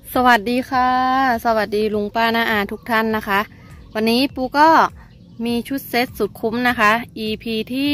สวัสดีค่ะสวัสดีลุงป้าน้าอาทุกท่านนะคะวันนี้ปูก็มีชุดเซตสุดคุ้มนะคะ EP ที่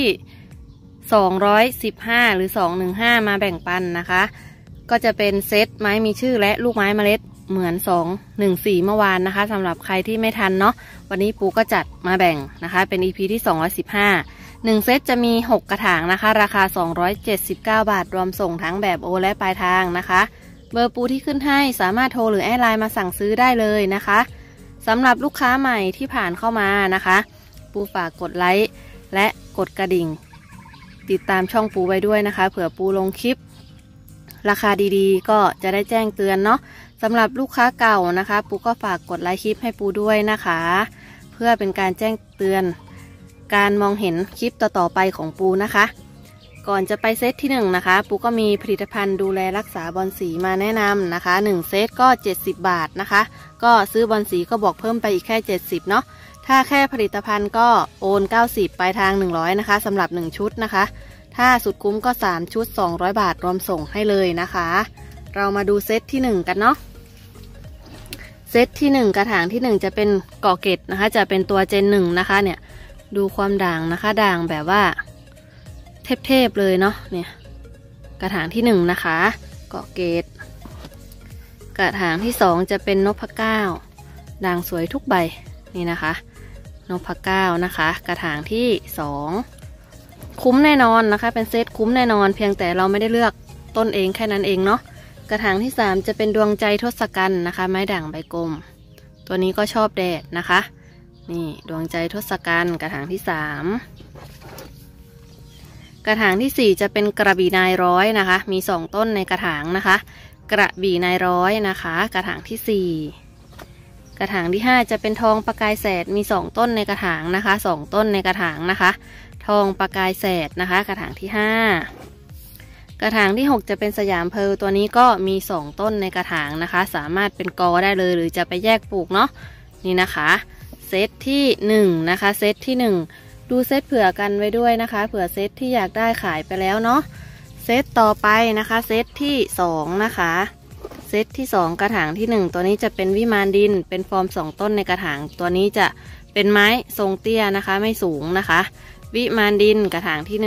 215หรือ215มาแบ่งปันนะคะก็จะเป็นเซตไม้มีชื่อและลูกไม้เมล็ดเหมือน214เมื่อวานนะคะสำหรับใครที่ไม่ทันเนาะวันนี้ปูก็จัดมาแบ่งนะคะเป็น EP ที่215 1เซตจะมี6กระถางนะคะราคา279 บาทรวมส่งทั้งแบบโอนและปลายทางนะคะเบอร์ปูที่ขึ้นให้สามารถโทรหรือแอดไลน์มาสั่งซื้อได้เลยนะคะสำหรับลูกค้าใหม่ที่ผ่านเข้ามานะคะปูฝากกดไลค์และกดกระดิ่งติดตามช่องปูไว้ด้วยนะคะเผื่อปูลงคลิปราคาดีๆก็จะได้แจ้งเตือนเนาะสำหรับลูกค้าเก่านะคะปูก็ฝากกดไลค์คลิปให้ปูด้วยนะคะเพื่อเป็นการแจ้งเตือนการมองเห็นคลิปต่อๆไปของปูนะคะก่อนจะไปเซตที่1นะคะปูก็มีผลิตภัณฑ์ดูแลรักษาบอนสีมาแนะนำนะคะ1เซตก็70บาทนะคะก็ซื้อบอนสีก็บอกเพิ่มไปอีกแค่70เนาะถ้าแค่ผลิตภัณฑ์ก็โอน90ปลายทาง100นะคะสำหรับ1ชุดนะคะถ้าสุดคุ้มก็3ชุด200บาทรวมส่งให้เลยนะคะเรามาดูเซตที่1กันเนาะเซตที่1กระถางที่1จะเป็นกอเกตนะคะจะเป็นตัวเจน1นะคะเนี่ยดูความด่างนะคะด่างแบบว่าเทพๆเลยเนาะเนี่ยกระถางที่1นะคะเกาะเกตกระถางที่2จะเป็นนพเก้าด่างสวยทุกใบนี่นะคะนพเก้านะคะกระถางที่2คุ้มแน่นอนนะคะเป็นเซตคุ้มแน่นอนเพียงแต่เราไม่ได้เลือกต้นเองแค่นั้นเองเนาะกระถางที่3จะเป็นดวงใจทศกัณฐ์นะคะไม้ด่างใบกลมตัวนี้ก็ชอบแดดนะคะนี่ดวงใจทศกัณฐ์กระถางที่3กระถางที่4จะเป็นกระบี่นายร้อยนะคะมี2ต้นในกระถางนะคะกระบี่นายร้อยนะคะกระถางที่4กระถางที่5จะเป็นทองประกายแสดมี2ต้นในกระถางนะคะ2ต้นในกระถางนะคะทองประกายแสดนะคะกระถางที่5กระถางที่6จะเป็นสยามเพร์ลตัวนี้ก็มี2ต้นในกระถางนะคะสามารถเป็นกอได้เลยหรือจะไปแยกปลูกเนาะนี่นะคะเซตที่1นะคะเซตที่1ดูเซตเผื่อกันไว้ด้วยนะคะเผื่อเซตที่อยากได้ขายไปแล้วเนาะเซตต่อไปนะคะเซตที่2นะคะเซตที่2กระถางที่1ตัวนี้จะเป็นวิมานดินเป็นฟอร์ม2ต้นในกระถางตัวนี้จะเป็นไม้ทรงเตี้ยนะคะไม่สูงนะคะวิมานดินกระถางที่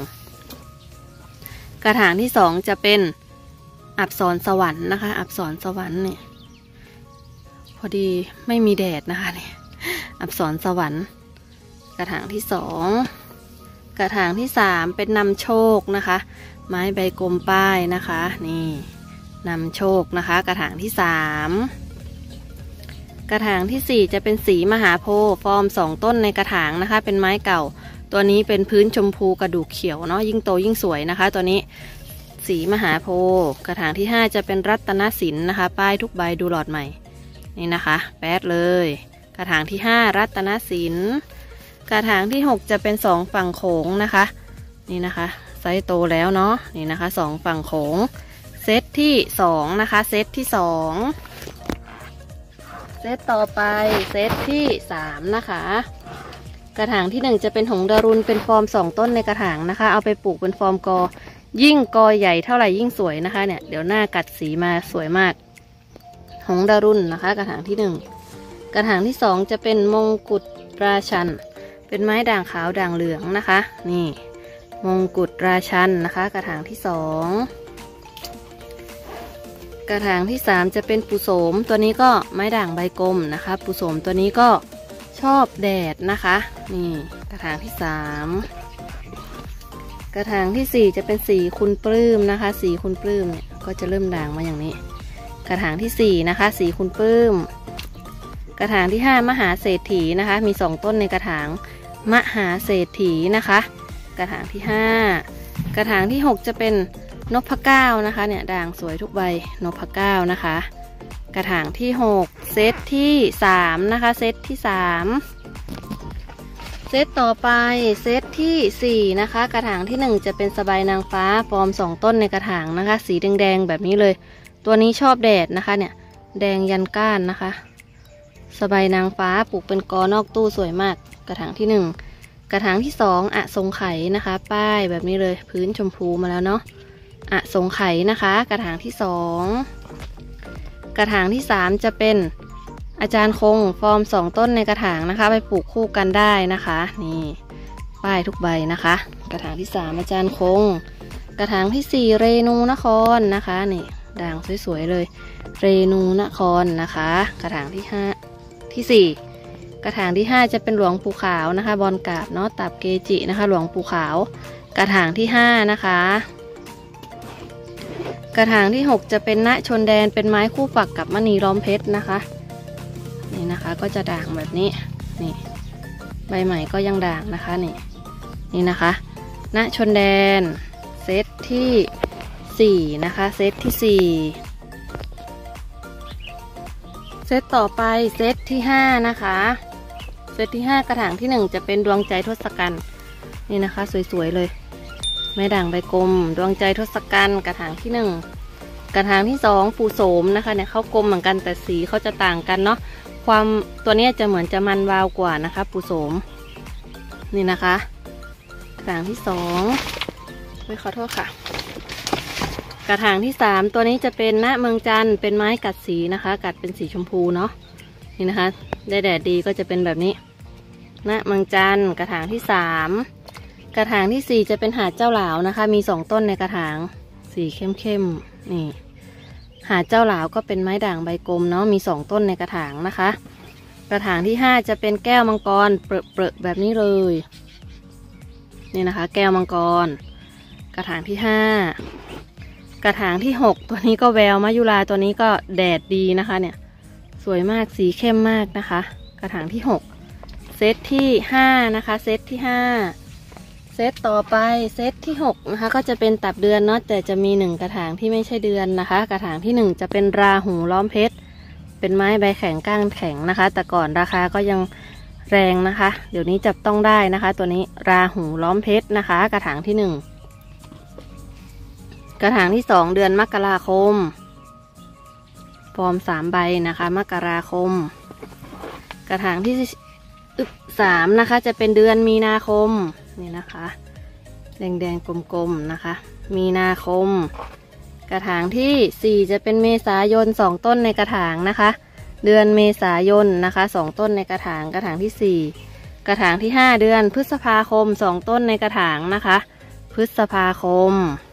1กระถางที่2จะเป็นอับสรสวรรค์นะคะอับสรสวรรค์เนี่ยพอดีไม่มีแดดนะคะเนี่ยอับสรสวรรค์กระถางที่2กระถางที่3เป็นนำโชคนะคะไม้ใบกลมป้ายนะคะนี่นำโชคนะคะกระถางที่3กระถางที่4จะเป็นสีมหาโพธิ์ฟอร์ม2ต้นในกระถางนะคะเป็นไม้เก่าตัวนี้เป็นพื้นชมพูกระดูกเขียวเนาะยิ่งโตยิ่งสวยนะคะตัวนี้สีมหาโพธิ์กระถางที่5จะเป็นรัตนศิลป์นะคะป้ายทุกใบดูหลอดใหม่นี่นะคะแป๊ดเลยกระถางที่5รัตนศิลป์กระถางที่6จะเป็น2ฝั่งโขงนะคะนี่นะคะไซส์โตแล้วเนาะนี่นะคะ2ฝั่งโขงเซตที่2นะคะเซตที่2เซตต่อไปเซตที่3นะคะกระถางที่1จะเป็นหงส์ดารุณเป็นฟอร์ม2ต้นในกระถางนะคะเอาไปปลูกเป็นฟอร์มกอยิ่งกอใหญ่เท่าไหร่ยิ่งสวยนะคะเนี่ยเดี๋ยวหน้ากัดสีมาสวยมากหงส์ดารุณนะคะกระถางที่1กระถางที่2จะเป็นมงกุฎราชันเป็นไม้ด่างขาวด่างเหลืองนะคะนี่มงกุฎราชันนะคะกระถางที่2กระถางที่3จะเป็นปุโสมตัวนี้ก็ไม้ด่างใบกลมนะคะปุโสมตัวนี้ก็ชอบแดดนะคะนี่กระถางที่3กระถางที่4จะเป็นสีคุณปลื้มนะคะสีคุณปลื้มเนี่ยก็จะเริ่มด่างมาอย่างนี้กระถางที่4นะคะสีคุณปลื้มกระถางที่5มหาเศรษฐีนะคะมี2ต้นในกระถางมหาเศรษฐีนะคะกระถางที่5กระถางที่6จะเป็นนพเก้านะคะเนี่ยด่างสวยทุกใบนพเก้านะคะกระถางที่6เซตที่3นะคะเซตที่3เซตต่อไปเซตที่4นะคะกระถางที่1จะเป็นสบายนางฟ้าฟอร์ม2ต้นในกระถางนะคะสีแดงๆแบบนี้เลยตัวนี้ชอบแดดนะคะเนี่ยแดงยันก้านนะคะสบายนางฟ้าปลูกเป็นกอนอกตู้สวยมากกระถางที่1กระถางที่2อะทรงไข่นะคะป้ายแบบนี้เลยพื้นชมพูมาแล้วเนาะอะทรงไข่นะคะกระถางที่2 กระถางที่3จะเป็นอาจารย์คงฟอร์ม2ต้นในกระถางนะคะไปปลูกคู่กันได้นะคะนี่ป้ายทุกใบนะคะกระถางที่3อาจารย์คงกระถางที่4เรนูนครนะคะนี่ด่างสวยๆเลยเรนูนครนะคะกระถางที่5ที่4กระถางที่5จะเป็นหลวงปู่ขาวนะคะบอลกาบเนาะตับเกจินะคะหลวงปู่ขาวกระถางที่5นะคะกระถางที่6จะเป็นณชนแดนเป็นไม้คู่ฝักกับมณีล้อมเพชรนะคะนี่นะคะก็จะด่างแบบนี้นี่ใบใหม่ก็ยังด่างนะคะนี่นะคะณชนแดนเซตที่4นะคะเซตที่4เซตต่อไปเซตที่5นะคะเซตที่5กระถางที่1จะเป็นดวงใจทศกัณฐ์นี่นะคะสวยๆเลยไม้ด่างใบกลมดวงใจทศกัณฐ์กระถางที่1กระถางที่2ปู่โสมนะคะเนี่ยเขากลมเหมือนกันแต่สีเขาจะต่างกันเนาะความตัวนี้จะเหมือนจะมันวาวกว่านะคะปู่โสมนี่นะคะกระถางที่2ขอโทษค่ะกระถางที่3ตัวนี้จะเป็นณเมืองจันทร์เป็นไม้กัดสีนะคะกัดเป็นสีชมพูเนาะนี่นะคะได้แดดดีก็จะเป็นแบบนี้ณเมืองจันทร์กระถางที่3กระถางที่4จะเป็นหาดเจ้าหลาวนะคะมี2ต้นในกระถางสีเข้มๆนี่หาดเจ้าหลาวก็เป็นไม้ด่างใบกลมเนาะมี2ต้นในกระถางนะคะกระถางที่5จะเป็นแก้วมังกรเปรอะแบบนี้เลยนี่นะคะแก้วมังกรกระถางที่5กระถางที่6ตัวนี้ก็แววมายุราตัวนี้ก็แดดดีนะคะเนี่ยสวยมากสีเข้มมากนะคะกระถางที่6เซตที่5นะคะเซตที่5เซตต่อไปเซตที่6นะคะก็จะเป็นตับเดือนเนาะแต่จะมี1กระถางที่ไม่ใช่เดือนนะคะกระถางที่1จะเป็นราหูล้อมเพชรเป็นไม้ใบแข็งก้านแข็งนะคะแต่ก่อนราคาก็ยังแรงนะคะเดี๋ยวนี้จับต้องได้นะคะตัวนี้ราหูล้อมเพชรนะคะกระถางที่1กระถางที่2เดือนมกราคมฟอร์ม3ใบนะคะมกราคมกระถางที่3นะคะจะเป็นเดือนมีนาคมนี่นะคะแดงๆกลมๆนะคะมีนาคมกระถางที่4จะเป็นเมษายน2ต้นในกระถางนะคะเดือนเมษายนนะคะ2ต้นในกระถางกระถางที่4กระถางที่5เดือนพฤษภาคม2ต้นในกระถางนะคะพฤษภาคม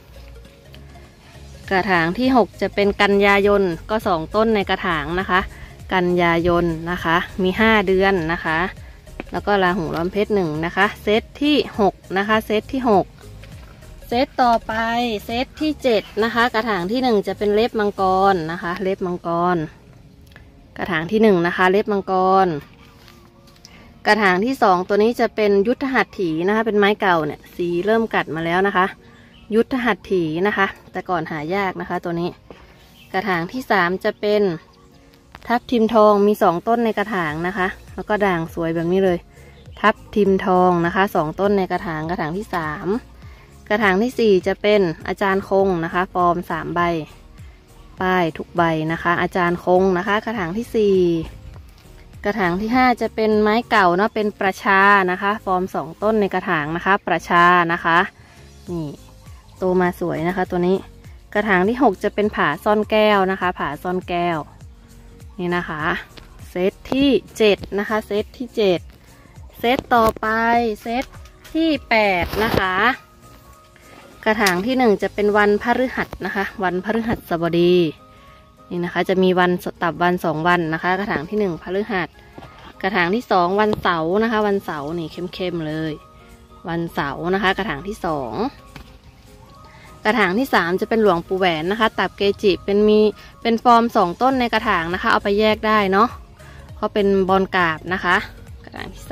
กระถางที่6จะเป็นกันยายนก็2ต้นในกระถางนะคะกันยายนนะคะมี5เดือนนะคะแล้วก็ราหูล้อมเพชร1นะคะเซตที่6นะคะเซตที่6เซตต่อไปเซตที่7นะคะกระถางที่1จะเป็นเล็บมังกรนะคะเล็บมังกรกระถางที่1นะคะเล็บมังกรกระถางที่2ตัวนี้จะเป็นยุทธหัตถีนะคะเป็นไม้เก่าเนี่ยสีเริ่มกัดมาแล้วนะคะยุทธหัตถีนะคะแต่ก่อนหายากนะคะตัวนี้กระถางที่3จะเป็นทับทิมทองมี2ต้นในกระถางนะคะแล้วก็ด่างสวยแบบนี้เลยทับทิมทองนะคะ2ต้นในกระถางที่3กระถางที่4จะเป็นอาจารย์คงนะคะฟอร์ม3ใบป้ายทุกใบนะคะอาจารย์คงนะคะกระถางที่4กระถางที่5จะเป็นไม้เก่าเนาะเป็นประชานะคะฟอร์ม2ต้นในกระถางนะคะประชานะคะนี่โตมาสวยนะคะตัวนี้กระถางที่6จะเป็นผาซ่อนแก้วนะคะผาซ่อนแก้วนี่นะคะเซตที่7นะคะเซตที่7เซตต่อไปเซตที่8นะคะกระถางที่1จะเป็นวันพฤหัสนะคะวันพฤหัสบดีนี่นะคะจะมีวันตับวัน2วันนะคะกระถางที่1พฤหัสกระถางที่2วันเสาร์นะคะวันเสาร์นี่เข้มๆเลยวันเสาร์นะคะกระถางที่2กระถางที่3จะเป็นหลวงปู่แหวนนะคะตับเกจิเป็นฟอร์ม2ต้นในกระถางนะคะเอาไปแยกได้เนาะเขาเป็นบอลกาบนะคะกระถางที่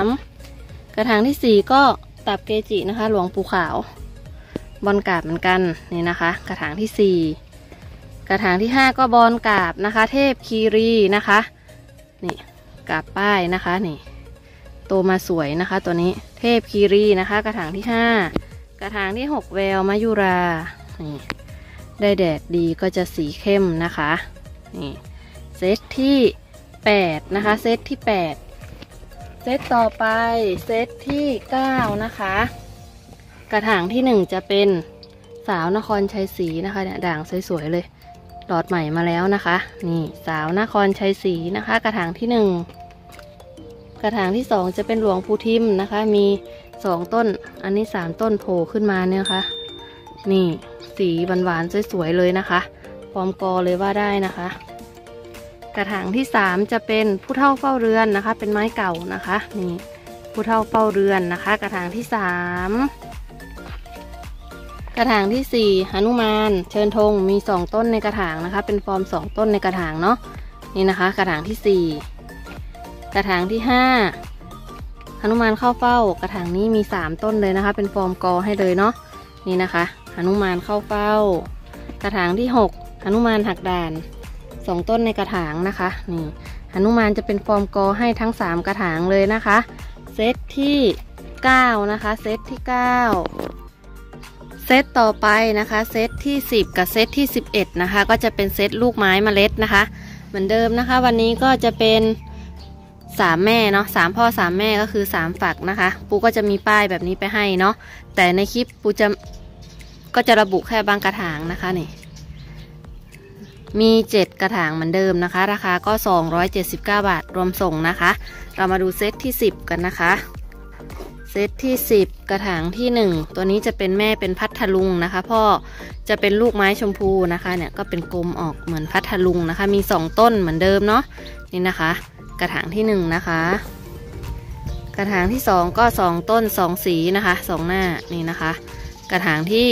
3กระถางที่4ก็ตับเกจินะคะหลวงปู่ขาวบอลกาบเหมือนกันนี่นะคะกระถางที่4กระถางที่5ก็บอลกาบนะคะเทพคีรีนะคะนี่กาบป้ายนะคะนี่โตมาสวยนะคะตัวนี้เทพคีรีนะคะกระถางที่5กระถางที่6แววมายุรานี่ได้แดดดีก็จะสีเข้มนะคะนี่เซตที่8นะคะเซตที่8เซตต่อไปเซตที่9นะคะกระถางที่1จะเป็นสาวนครชัยศรีนะคะเนี่ยด่างสวยๆเลยหลอดใหม่มาแล้วนะคะนี่สาวนครชัยศรีนะคะกระถางที่1กระถางที่2จะเป็นหลวงปู่ทิมนะคะมี2ต้นอันนี้3ต้นโผล่ขึ้นมาเนี่ยค่ะนี่สีหวานๆสวยๆเลยนะคะพร้อมกอเลยว่าได้นะคะกระถางที่3จะเป็นผู้เฒ่าเฝ้าเรือนนะคะเป็นไม้เก่านะคะนี่ผู้เฒ่าเฝ้าเรือนนะคะกระถางที่3กระถางที่4หนุมานเชิญธงมี2ต้นในกระถางนะคะเป็นฟอร์ม2ต้นในกระถางเนาะนี่นะคะกระถางที่4กระถางที่5หนุมานเข้าเฝ้ากระถางนี้มี3ต้นเลยนะคะเป็นฟอร์มกอให้เลยเนาะนี่นะคะหนุมานเข้าเฝ้ากระถางที่6หนุมานหักด่าน2ต้นในกระถางนะคะนี่หนุมานจะเป็นฟอร์มกอให้ทั้ง3กระถางเลยนะคะเซตที่9นะคะเซตที่9เซตต่อไปนะคะเซตที่10กับเซตที่11นะคะก็จะเป็นเซตลูกไม้เมล็ดนะคะเหมือนเดิมนะคะวันนี้ก็จะเป็น3แม่เนาะ3พ่อ3แม่ก็คือ3ฝักนะคะปูก็จะมีป้ายแบบนี้ไปให้เนาะแต่ในคลิปปูก็จะระบุแค่บางกระถางนะคะนี่มี7กระถางเหมือนเดิมนะคะราคาก็279 บาทรวมส่งนะคะเรามาดูเซตที่10กันนะคะเซตที่10กระถางที่1ตัวนี้จะเป็นแม่เป็นพัทลุงนะคะพ่อจะเป็นลูกไม้ชมพูนะคะเนี่ยก็เป็นกลมออกเหมือนพัทลุงนะคะมี2ต้นเหมือนเดิมเนาะนี่นะคะกระถางที่1นะคะกระถางที่2ก็2ต้น2สีนะคะ2หน้านี่นะคะกระถางที่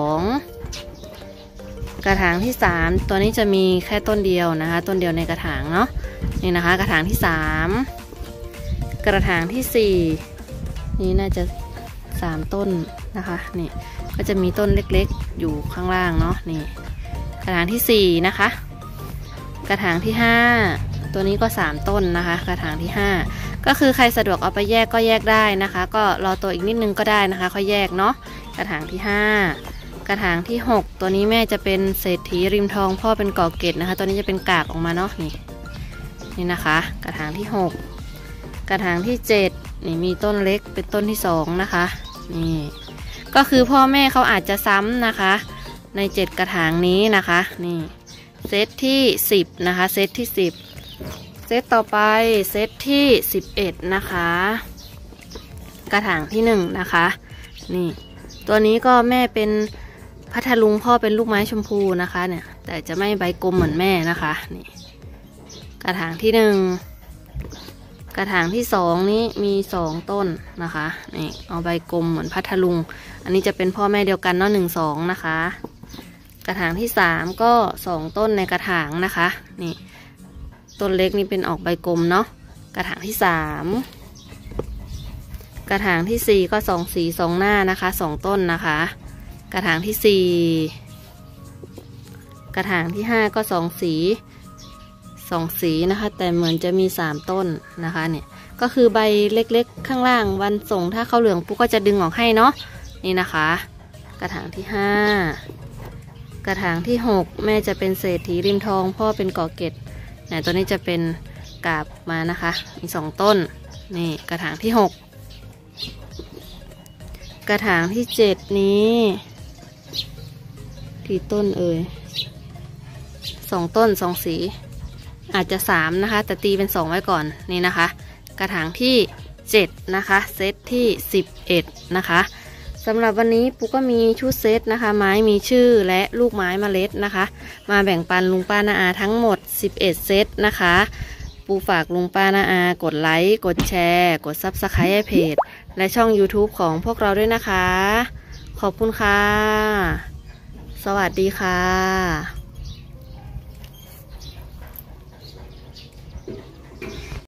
2กระถางที่3ตัวนี้จะมีแค่ต้นเดียวนะคะต้นเดียวในกระถางเนาะนี่นะคะกระถางที่3กระถางที่4นี่น่าจะ3ต้นนะคะนี่ก็จะมีต้นเล็กๆอยู่ข้างล่างเนาะนี่กระถางที่4นะคะกระถางที่5ตัวนี้ก็3ต้นนะคะกระถางที่5ก็คือใครสะดวกเอาไปแยกก็แยกได้นะคะก็รอตัวอีกนิดนึงก็ได้นะคะค่อยแยกเนาะกระถางที่5กระถางที่6ตัวนี้แม่จะเป็นเศรษฐีริมทองพ่อเป็นกอเกตนะคะตัวนี้จะเป็นกากออกมาเนาะนี่นะคะกระถางที่6กระถางที่7นี่มีต้นเล็กเป็นต้นที่2นะคะนี่ก็คือพ่อแม่เขาอาจจะซ้ำนะคะใน7กระถางนี้นะคะนี่เซตที่10นะคะเซตที่10เซตต่อไปเซตที่11นะคะกระถางที่1นะคะนี่ตัวนี้ก็แม่เป็นพัทลุงพ่อเป็นลูกไม้ชมพูนะคะเนี่ยแต่จะไม่ใบกลมเหมือนแม่นะคะนี่กระถางที่1กระถางที่2นี้มี2ต้นนะคะนี่เอาใบกลมเหมือนพัทลุงอันนี้จะเป็นพ่อแม่เดียวกันเนาะ1 2นะคะกระถางที่3ก็2ต้นในกระถางนะคะนี่ต้นเล็กนี่เป็นออกใบกลมเนาะกระถางที่3กระถางที่4ก็2สี2หน้านะคะ2ต้นนะคะกระถางที่4กระถางที่5ก็2สีนะคะแต่เหมือนจะมี3ต้นนะคะเนี่ยก็คือใบเล็กๆข้างล่างวันส่งถ้าเขาเหลืองปุ๊กก็จะดึงออกให้เนาะนี่นะคะกระถางที่5กระถางที่6แม่จะเป็นเศรษฐีริมทองพ่อเป็นกอเกตเนี่ยตัวนี้จะเป็นกาบมานะคะมี2ต้นนี่กระถางที่6กระถางที่7นี้กี่ต้น2ต้น2สีอาจจะ3นะคะแต่ตีเป็น2ไว้ก่อนนี่นะคะกระถางที่7นะคะเซตที่11นะคะสำหรับวันนี้ปูก็มีชุดเซตนะคะไม้มีชื่อและลูกไม้เมล็ดนะคะมาแบ่งปันลุงป้าน้าอาทั้งหมด11เซตนะคะปูฝากลุงป้าน้าอากดไลค์กดแชร์กด Subscribe ให้เพจและช่อง YouTube ของพวกเราด้วยนะคะขอบคุณค่ะสวัสดีค่ะ